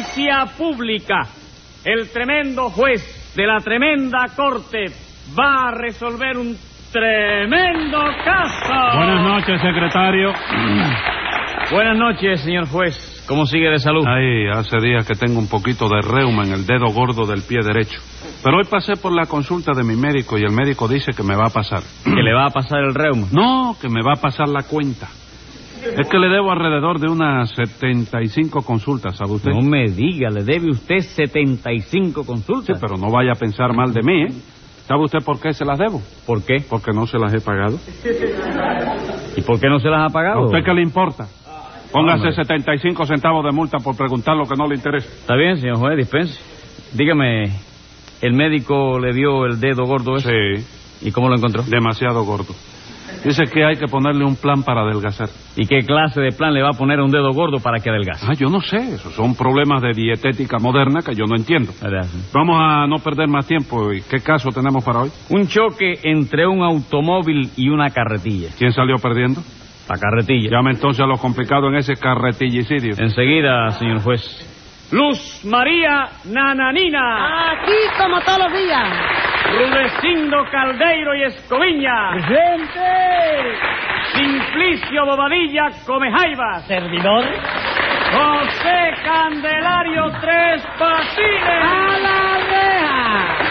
Audiencia pública. El tremendo juez de la tremenda corte va a resolver un tremendo caso. Buenas noches, secretario. Buenas noches, señor juez. ¿Cómo sigue de salud? Ay, hace días que tengo un poquito de reuma en el dedo gordo del pie derecho. Pero hoy pasé por la consulta de mi médico y el médico dice que me va a pasar. ¿Que le va a pasar el reuma? No, que me va a pasar la cuenta. Es que le debo alrededor de unas 75 consultas, ¿sabe usted? No me diga, le debe usted 75 consultas. Sí, pero no vaya a pensar mal de mí, ¿eh? ¿Sabe usted por qué se las debo? ¿Por qué? Porque no se las he pagado. ¿Y por qué no se las ha pagado? ¿A usted qué le importa? Póngase 75 centavos de multa por preguntar lo que no le interesa. Está bien, señor juez, dispense. Dígame, ¿el médico le vio el dedo gordo ese? Sí. ¿Y cómo lo encontró? Demasiado gordo. Dice que hay que ponerle un plan para adelgazar. ¿Y qué clase de plan le va a poner a un dedo gordo para que adelgace? Yo no sé. Esos son problemas de dietética moderna que yo no entiendo. Vamos a no perder más tiempo. ¿Y qué caso tenemos para hoy? Un choque entre un automóvil y una carretilla. ¿Quién salió perdiendo? La carretilla. Llame entonces a lo complicado en ese carretillicidio. Enseguida, señor juez. Luz María Nananina. Aquí como todos los días. Rudecindo Caldeiro y Escoviña. ¡Presente! Simplicio Bobadilla Comejaivas. Servidor. José Candelario Tres Patines. ¡A la reja!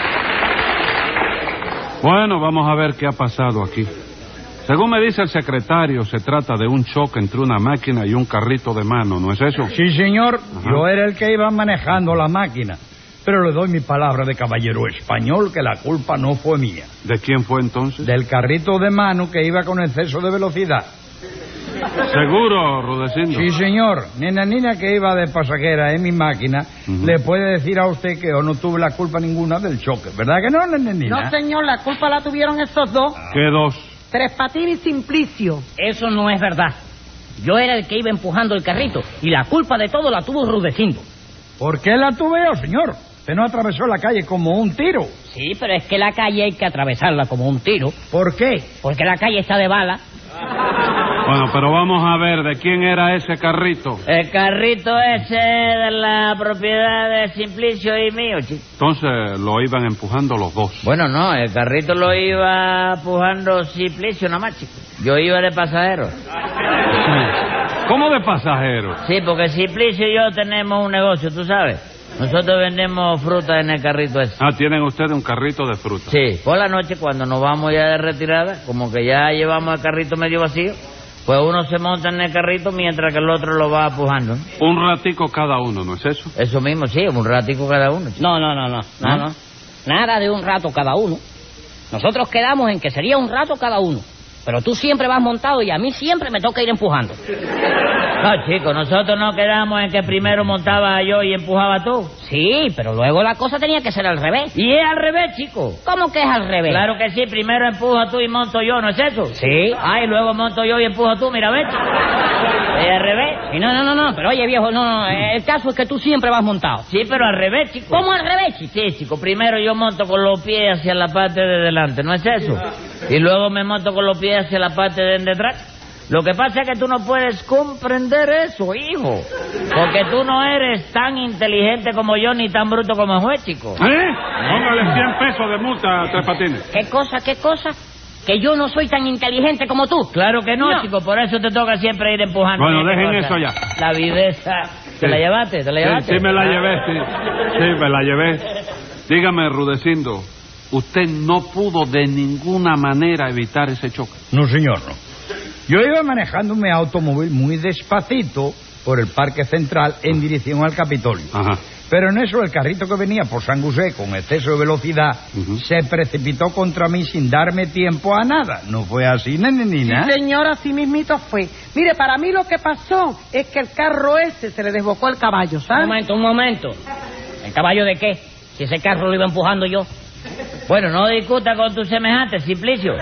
Bueno, vamos a ver qué ha pasado aquí. Según me dice el secretario, se trata de un choque entre una máquina y un carrito de mano, ¿no es eso? Sí, señor. Ajá. Yo era el que iba manejando la máquina. Pero le doy mi palabra de caballero español que la culpa no fue mía. ¿De quién fue entonces? Del carrito de mano que iba con exceso de velocidad. ¿Seguro, Rudecindo? Sí, señor. Nina que iba de pasajera en mi máquina, le puede decir a usted que yo no tuve la culpa ninguna del choque. ¿Verdad que no, Nina? No, señor, la culpa la tuvieron esos dos. ¿Qué dos? Tres Patines y Simplicio. Eso no es verdad. Yo era el que iba empujando el carrito y la culpa de todo la tuvo Rudecindo. ¿Por qué la tuve yo, señor? Usted no atravesó la calle como un tiro. Sí, pero es que la calle hay que atravesarla como un tiro. ¿Por qué? Porque la calle está de bala. Bueno, pero vamos a ver, ¿de quién era ese carrito? El carrito ese de la propiedad de Simplicio y mío, chico. Entonces lo iban empujando los dos. Bueno, no, el carrito lo iba empujando Simplicio nomás, chico. Yo iba de pasajero. ¿Cómo de pasajero? Sí, porque Simplicio y yo tenemos un negocio, tú sabes. Nosotros vendemos fruta en el carrito ese. Tienen ustedes un carrito de fruta. Sí, por la noche cuando nos vamos ya de retirada, como que ya llevamos el carrito medio vacío, pues uno se monta en el carrito mientras que el otro lo va empujando. Un ratico cada uno, ¿no es eso? Eso mismo, sí, un ratico cada uno. No. Nada de un rato cada uno. Nosotros quedamos en que sería un rato cada uno. Pero tú siempre vas montado y a mí siempre me toca ir empujando. No, chicos, nosotros no quedamos en que primero montaba yo y empujaba tú. Sí, pero luego la cosa tenía que ser al revés. Y es al revés, chico. ¿Cómo que es al revés? Claro que sí, primero empujas tú y monto yo, ¿no es eso? Sí. Y luego monto yo y empujo tú, mira, ¿ves? ¿Es al revés? Y no, pero oye, viejo, no, el caso es que tú siempre vas montado. Sí, pero al revés, chico. ¿Cómo al revés, chico? Sí, chico, primero yo monto con los pies hacia la parte de delante, ¿no es eso? Y luego me monto con los pies hacia la parte de detrás. Lo que pasa es que tú no puedes comprender eso, hijo. Porque tú no eres tan inteligente como yo ni tan bruto como el juez, chico. Póngale 100 pesos de multa a Tres Patines. ¿Qué cosa? Que yo no soy tan inteligente como tú. Claro que no, chico, por eso te toca siempre ir empujando. Bueno, dejen eso ya. La viveza. ¿Te la llevaste? Sí, me la llevé, sí, me la llevé. Dígame, Rudecindo, usted no pudo de ninguna manera evitar ese choque. No, señor, no. Yo iba manejando mi automóvil muy despacito por el Parque Central en dirección al Capitolio. Ajá. Pero en eso el carrito que venía por San José con exceso de velocidad se precipitó contra mí sin darme tiempo a nada. ¿No fue así, Nina? Sí, señor, así mismito fue. Mire, para mí lo que pasó es que el carro ese se le desbocó el caballo, ¿sabes? Un momento. ¿El caballo de qué? Si ese carro lo iba empujando yo. Bueno, no discuta con tus semejantes, Simplicio.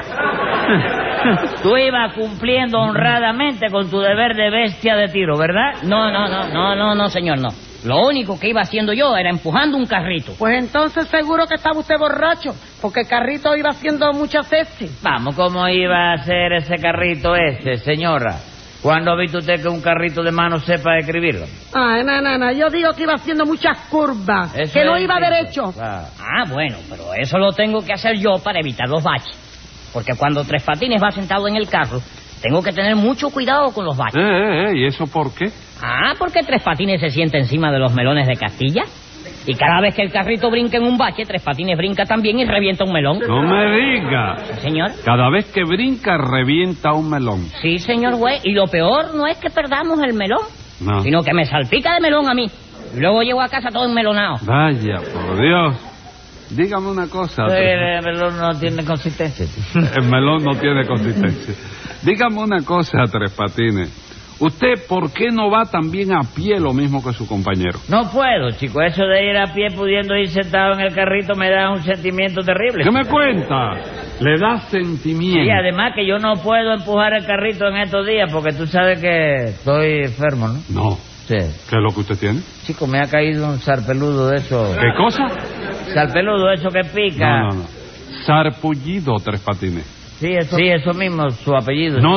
Tú ibas cumpliendo honradamente con tu deber de bestia de tiro, ¿verdad? No, señor, no. Lo único que iba haciendo yo era empujando un carrito. Pues entonces seguro que estaba usted borracho, porque el carrito iba haciendo muchas veces. Vamos, ¿cómo iba a hacer ese carrito ese, señora? ¿Cuándo ha visto usted que un carrito de mano sepa escribirlo? Ay, no, yo digo que iba haciendo muchas curvas, Eso que no es iba distinto. derecho. Claro. Ah, bueno, pero eso lo tengo que hacer yo para evitar los baches. Porque cuando Tres Patines va sentado en el carro, tengo que tener mucho cuidado con los baches. ¿Y eso por qué? Ah, porque Tres Patines se sienta encima de los melones de Castilla. Y cada vez que el carrito brinca en un bache, Tres Patines brinca también y revienta un melón. No me diga. Sí, señor. Cada vez que brinca, revienta un melón. Sí, señor juez. Y lo peor no es que perdamos el melón, No. sino que me salpica de melón a mí. Y luego llego a casa todo enmelonado. Vaya, por Dios. Dígame una cosa. El melón no tiene consistencia. El melón no tiene consistencia. Dígame una cosa, Tres Patines. ¿Usted por qué no va también a pie lo mismo que su compañero? No puedo, chico. Eso de ir a pie pudiendo ir sentado en el carrito me da un sentimiento terrible. ¿Qué me cuenta? Le da sentimiento. Y además que yo no puedo empujar el carrito en estos días porque tú sabes que estoy enfermo, ¿no? No. Sí. ¿Qué es lo que usted tiene? Chico, me ha caído un sarpeludo de eso. ¿Qué cosa? Sarpeludo, eso que pica. No. Sarpullido, Tres Patines. Sí, eso mismo, su apellido. No.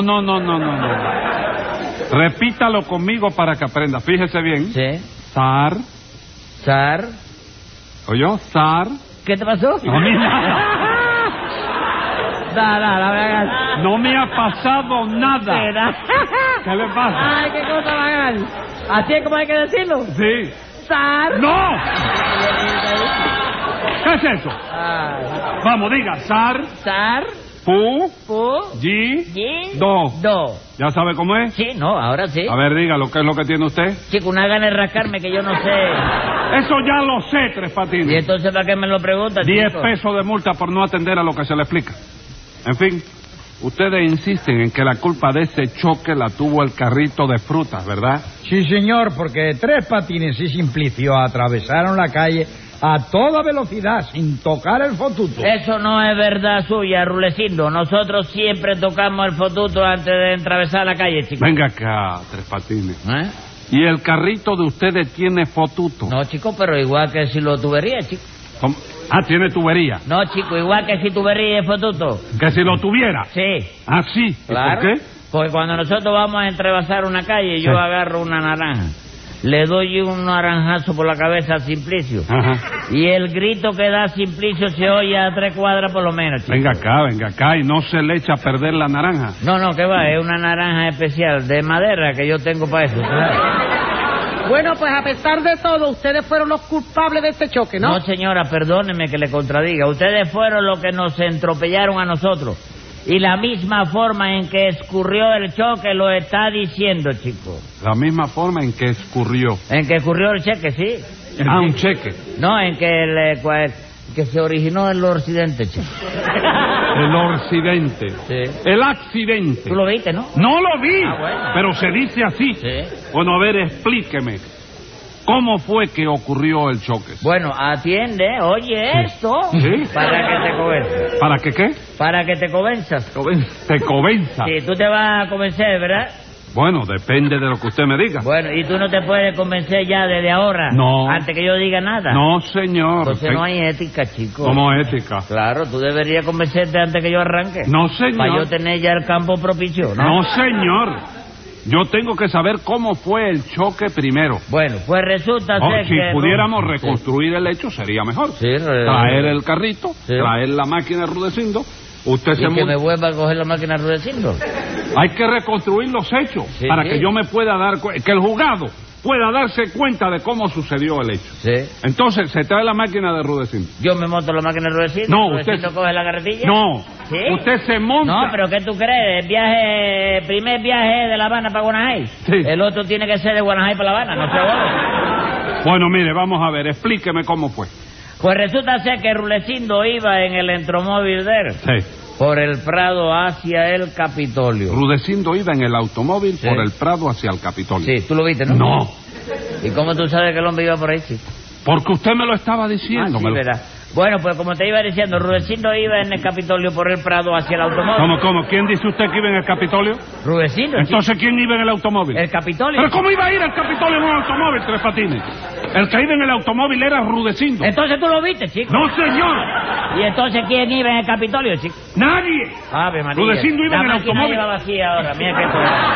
Repítalo conmigo para que aprenda. Fíjese bien. Sí. Zar. ¿Oyó? Zar. ¿Qué te pasó? No me ha pasado nada. ¿Qué le pasa? Ay, qué cosa bacán. Así es como hay que decirlo. Sí. Zar. ¡No! ¿Qué es eso? Ay. Vamos, diga. Zar. Pu. Yi. Do. ¿Ya sabe cómo es? Sí, no, ahora sí. A ver, dígalo. ¿Qué es lo que tiene usted? Chico, una gana de rascarme que yo no sé. Eso ya lo sé, Tres Patines. ¿Y entonces para qué me lo pregunta, 10 chico? pesos de multa por no atender a lo que se le explica. En fin, ustedes insisten en que la culpa de ese choque la tuvo el carrito de frutas, ¿verdad? Sí, señor, porque Tres Patines y Simplicio atravesaron la calle a toda velocidad, sin tocar el fotuto. Eso no es verdad suya, Rulecindo. Nosotros siempre tocamos el fotuto antes de atravesar la calle, chico. Venga acá, Tres Patines. ¿Eh? ¿Y el carrito de ustedes tiene fotuto? No, chico, pero igual que si lo tubería, chico. ¿Cómo? Ah, tiene tubería. No, chico, igual que si tubería y fotuto. Que si lo tuviera. Sí. Ah, sí. ¿Y Claro. por qué? Porque cuando nosotros vamos a entrevasar una calle, yo Sí. agarro una naranja. Le doy un naranjazo por la cabeza a Simplicio. Ajá. Y el grito que da Simplicio se oye a 3 cuadras por lo menos, chico. Venga acá, y no se le echa a perder la naranja. No, que va, es una naranja especial de madera que yo tengo para eso, ¿sabes? Bueno, pues a pesar de todo, ustedes fueron los culpables de este choque, ¿no? No, señora, perdóneme que le contradiga. Ustedes fueron los que nos entropellaron a nosotros. Y la misma forma en que escurrió el choque lo está diciendo, chico. La misma forma en que escurrió. En que escurrió el cheque, sí. Ah, un cheque. No, en que que se originó el accidente, chico. El accidente. Sí. El accidente. ¿Tú lo viste, no? No lo vi, Ah, bueno. pero se dice así. Sí. Bueno, a ver, explíqueme. ¿Cómo fue que ocurrió el choque? Bueno, atiende, oye esto. Sí. Para que te convenzas. ¿Para que qué? Para que te convenzas. Te convenza. Sí, tú te vas a convencer, ¿verdad? Bueno, depende de lo que usted me diga. Bueno, y tú no te puedes convencer ya desde ahora. No. Antes que yo diga nada. No, señor. Entonces no hay ética, chico. ¿Cómo ética? Claro, tú deberías convencerte antes que yo arranque. No, señor. Para yo tener ya el campo propicio, ¿no? No, señor. Yo tengo que saber cómo fue el choque primero. Bueno, pues resulta Oh, ser si que... pudiéramos reconstruir el hecho sería mejor. Sí, Traer el carrito, Sí. traer la máquina Rudecindo. Usted Y se que monta. me vuelva a coger la máquina Rudecindo. Hay que reconstruir los hechos Sí, para sí. que yo me pueda dar que el juzgado pueda darse cuenta de cómo sucedió el hecho. Sí. Entonces se trae la máquina de Rudecindo. Yo me monto la máquina Rudecindo. No, Rudecindo usted- coge la carretilla. No, ¿Sí? usted se monta. No, pero ¿qué tú crees? El primer viaje de La Habana para Guanajay. Sí. El otro tiene que ser de Guanajay para La Habana, no se bobo. Bueno, mire, vamos a ver, explíqueme cómo fue. Pues resulta ser que Rulecindo iba en el entromóvil de él Sí. por el Prado hacia el Capitolio. Rudecindo iba en el automóvil Sí. por el Prado hacia el Capitolio. Sí, tú lo viste, ¿no? No, ¿Y cómo tú sabes que el hombre iba por ahí, chico? porque usted me lo estaba diciendo. Sí, me lo- verá. Bueno, pues como te iba diciendo, Rudecindo iba en el Capitolio por el Prado hacia el automóvil. ¿Cómo? ¿Quién dice usted que iba en el Capitolio? Rudecindo, Entonces, ¿quién iba en el automóvil? el Capitolio. ¿Pero cómo iba a ir el Capitolio en un automóvil, Tres Patines? El que iba en el automóvil era Rudecindo. Entonces tú lo viste, chico. ¡No, señor! ¿Y entonces quién iba en el Capitolio, chico? ¡Nadie! Ave María. Rudecindo iba La en el máquina automóvil. iba vacía ahora, mira que esto.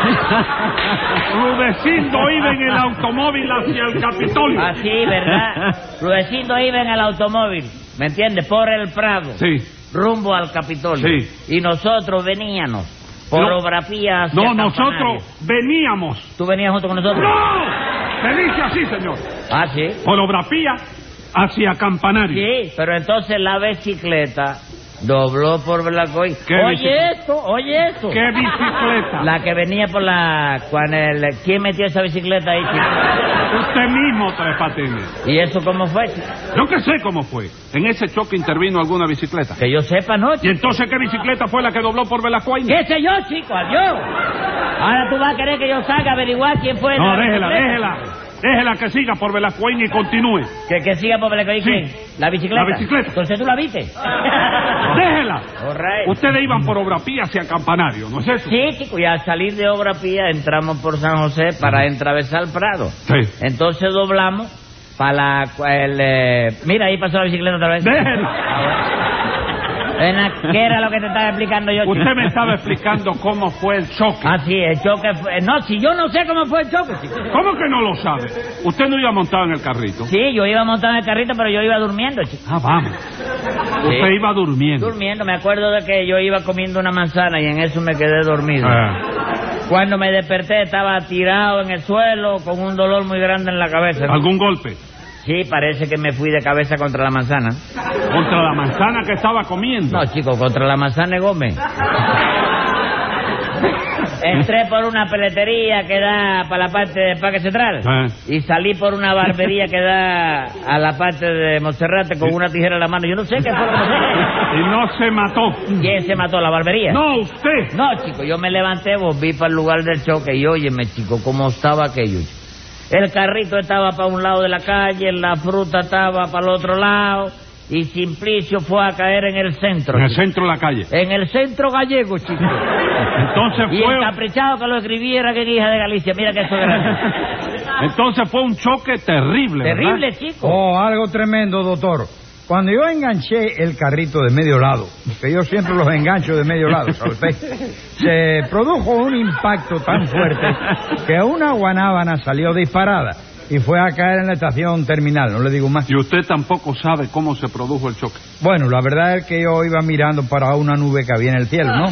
Rudecindo iba en el automóvil hacia el Capitolio. Así, ¿verdad? Rudecindo iba en el automóvil, ¿me entiendes? Por el Prado. Sí. Rumbo al Capitolio. Sí. Y nosotros veníamos por No. Orografía hacia No, Campanario. nosotros veníamos. ¿Tú venías junto con nosotros? ¡No! Se dice así, señor. Ah, sí. Orografía hacia Campanario. Sí, pero entonces la bicicleta dobló por Belacoy. ¿Qué Oye bicicleta? esto, oye esto. ¿Qué bicicleta? La que venía por la... ¿Quién metió esa bicicleta ahí, chico? Usted mismo, Tres Patines. ¿Y eso cómo fue, chico? Yo que sé cómo fue. ¿En ese choque intervino alguna bicicleta? Que yo sepa, ¿no, ¿Y chico? entonces qué bicicleta fue la que dobló por Belacoy? ¿Qué sé yo, chico? Adiós. Ahora tú vas a querer que yo salga a averiguar quién fue No, esa déjela, bicicleta. déjela. Déjela que siga por Belacoy y continúe. Que siga por Belacoy, Sí. ¿quién? ¿La bicicleta? La bicicleta. Entonces tú la viste. Déjela. All right. Ustedes iban por Obra Pía hacia Campanario, ¿no es eso? Sí, chico, y al salir de Obra Pía entramos por San José para atravesar el Prado. Sí. Entonces doblamos para mira, ahí pasó la bicicleta otra vez. Déjela. ¿Qué era lo que te estaba explicando yo, chico? Usted me estaba explicando cómo fue el choque. Ah, sí, el choque fue... No, si yo no sé cómo fue el choque, chico. ¿Cómo que no lo sabe? Usted no iba montado en el carrito. Sí, yo iba montado en el carrito, pero yo iba durmiendo, chico. Ah, vamos. Usted iba durmiendo. Durmiendo, me acuerdo de que yo iba comiendo una manzana y en eso me quedé dormido. Cuando me desperté estaba tirado en el suelo con un dolor muy grande en la cabeza. ¿Algún golpe? Sí, parece que me fui de cabeza contra la manzana. ¿Contra la manzana que estaba comiendo? No, chico, contra la manzana de Gómez. Entré por una peletería que da para la parte de Parque Central y salí por una barbería que da a la parte de Monserrate con una tijera en la mano. Yo no sé qué fue lo que pasó. Y no se mató. ¿Quién se mató? ¿La barbería? No, usted. No, chico, yo me levanté, volví para el lugar del choque y óyeme, chico, cómo estaba aquello. El carrito estaba para un lado de la calle, la fruta estaba para el otro lado y Simplicio fue a caer en el centro. En el chico. centro de la calle. En el centro gallego, chico. Entonces Y fue... encaprichado que lo escribiera que hija de Galicia. Mira que eso es grande. Entonces fue un choque terrible, ¿verdad? Terrible, chico. Oh, algo tremendo, doctor. Cuando yo enganché el carrito de medio lado, que yo siempre los engancho de medio lado, ¿sabes? Se produjo un impacto tan fuerte que una guanábana salió disparada y fue a caer en la estación terminal, no le digo más. Y usted tampoco sabe cómo se produjo el choque. Bueno, la verdad es que yo iba mirando para una nube que había en el cielo, ¿no? Sí.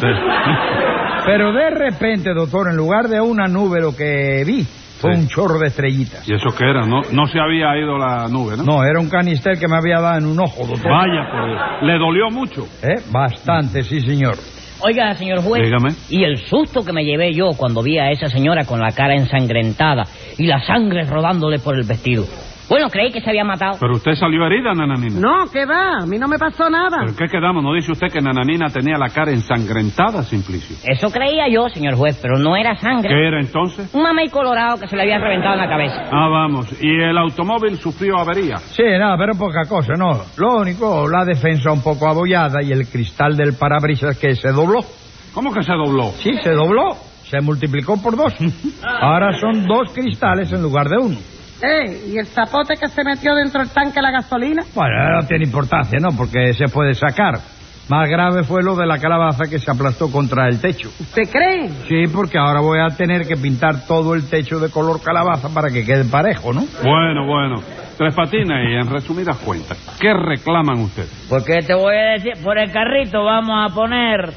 Pero de repente, doctor, en lugar de una nube lo que vi fue Sí. un chorro de estrellitas. ¿Y eso qué era? No se había ido la nube, ¿no? No, era un canistel que me había dado en un ojo, doctor. Vaya, por Dios. ¿Le dolió mucho? Bastante, sí, señor. Oiga, señor juez. Dígame. Y el susto que me llevé yo cuando vi a esa señora con la cara ensangrentada y la sangre rodándole por el vestido. Bueno, creí que se había matado. Pero usted salió herida, Nananina. No, ¿qué va? A mí no me pasó nada. ¿Pero qué quedamos? ¿No dice usted que Nananina tenía la cara ensangrentada, Simplicio? Eso creía yo, señor juez, pero no era sangre. ¿Qué era entonces? Un mamey colorado que se le había reventado en la cabeza. Ah, vamos. ¿Y el automóvil sufrió avería? Sí, nada, pero poca cosa, no. Lo único, la defensa un poco abollada y el cristal del parabrisas que se dobló. ¿Cómo que se dobló? Sí, se dobló. Se multiplicó por 2. Ahora son 2 cristales en lugar de 1. ¿Y el zapote que se metió dentro del tanque de la gasolina? Bueno, no tiene importancia, ¿no? Porque se puede sacar. Más grave fue lo de la calabaza que se aplastó contra el techo. ¿Usted cree? Sí, porque ahora voy a tener que pintar todo el techo de color calabaza para que quede parejo, ¿no? Bueno. Tres Patines, y en resumidas cuentas, ¿qué reclaman ustedes? Porque te voy a decir, por el carrito vamos a poner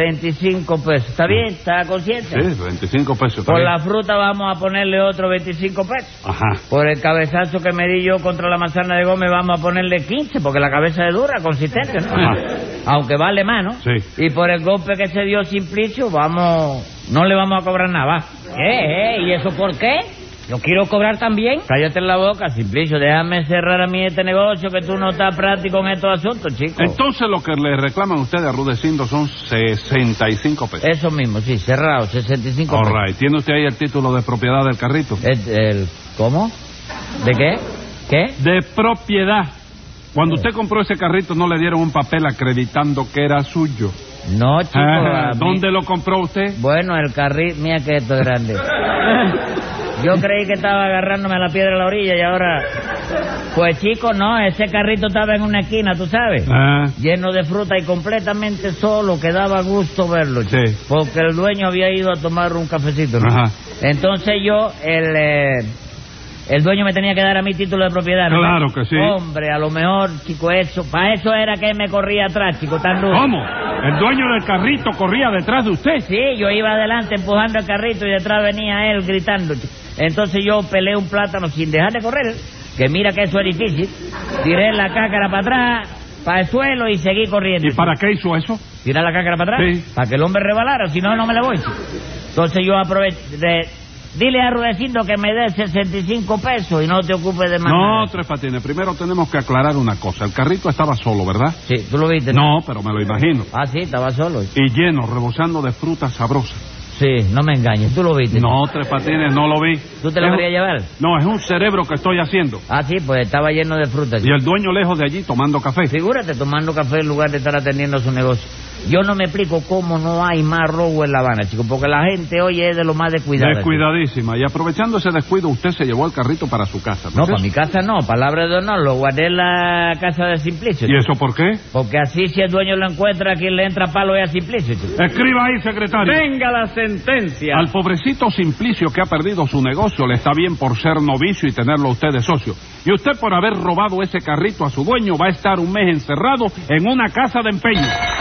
25 pesos. ¿Está bien? ¿Está consciente? Sí, 25 pesos. Por ¿está la bien? fruta vamos a ponerle otro 25 pesos. Ajá. Por el cabezazo que me di yo contra la manzana de Gómez vamos a ponerle 15, porque la cabeza es dura, consistente, ¿no? Ajá. Aunque vale más, ¿no? Sí. Y por el golpe que se dio Simplicio, no le vamos a cobrar nada, va. ¿Y eso por qué? Yo quiero cobrar también. Cállate en la boca, Simplicio, déjame cerrar a mí este negocio, que tú no estás práctico en estos asuntos, chico. Entonces lo que le reclaman ustedes a Rudecindo son 65 pesos. Eso mismo, sí, cerrado, 65 All pesos. right. ¿Tiene usted ahí el título de propiedad del carrito? ¿Cómo? ¿De qué? ¿Qué? De propiedad. Cuando usted compró ese carrito no le dieron un papel acreditando que era suyo. No, chico. Ah, a mí- ¿Dónde lo compró usted? Bueno, el carril, mira que esto es grande. Yo creí que estaba agarrándome a la piedra a la orilla y ahora... Pues, chico, no, ese carrito estaba en una esquina, tú sabes. Lleno de fruta y completamente solo, que daba gusto verlo, chico. Sí. Porque el dueño había ido a tomar un cafecito, ¿no? Ajá. Entonces yo, el dueño me tenía que dar a mí título de propiedad, ¿no? Claro que sí. Hombre, a lo mejor, chico, para eso era que él me corría atrás, chico, tan duro. ¿Cómo? ¿El dueño del carrito corría detrás de usted? Sí, yo iba adelante empujando el carrito y detrás venía él gritando, chico. Entonces yo pelé un plátano sin dejar de correr, que mira que eso es difícil. Tiré la cácara para atrás, para el suelo y seguí corriendo. ¿Y para qué hizo eso? ¿Tirar la cácara para atrás? Sí. Para que el hombre rebalara, si no, no me la voy, chico. Entonces yo aproveché... Dile a Rudecindo que me dé 65 pesos y no te ocupes de más. No, Tres Patines, primero tenemos que aclarar una cosa. El carrito estaba solo, ¿verdad? Sí, ¿tú lo viste? No, pero me lo imagino. Ah, sí, estaba solo. Y lleno, rebosando de frutas sabrosas. Sí, no me engañes, ¿tú lo viste? No, Tres Patines, no lo vi. ¿Tú te lo querías llevar? No, es un cerebro que estoy haciendo. Ah, sí, pues estaba lleno de frutas. Y el dueño lejos de allí tomando café. Figúrate, tomando café en lugar de estar atendiendo su negocio. Yo no me explico cómo no hay más robo en La Habana, chico, porque la gente hoy es de lo más descuidada. Descuidadísima. Y aprovechando ese descuido, usted se llevó el carrito para su casa. No, es para eso? mi casa no, palabra de honor, lo guardé en la casa de Simplicio. ¿Y eso por qué? Porque así si el dueño lo encuentra, quien le entra palo es a Simplicio, chico. Escriba ahí, secretario. Venga la sentencia. Al pobrecito Simplicio que ha perdido su negocio le está bien por ser novicio y tenerlo a usted de socio. Y usted por haber robado ese carrito a su dueño va a estar un mes encerrado en una casa de empeño.